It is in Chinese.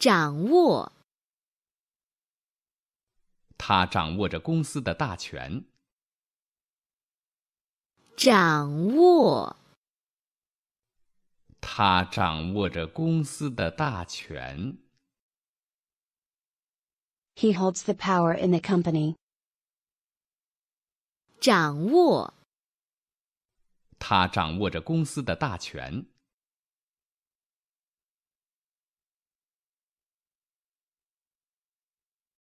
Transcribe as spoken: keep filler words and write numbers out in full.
掌握， 他掌握着公司的大权。 掌握， 他掌握着公司的大权。 He holds the power in the company. 掌握， 他掌握着公司的大权。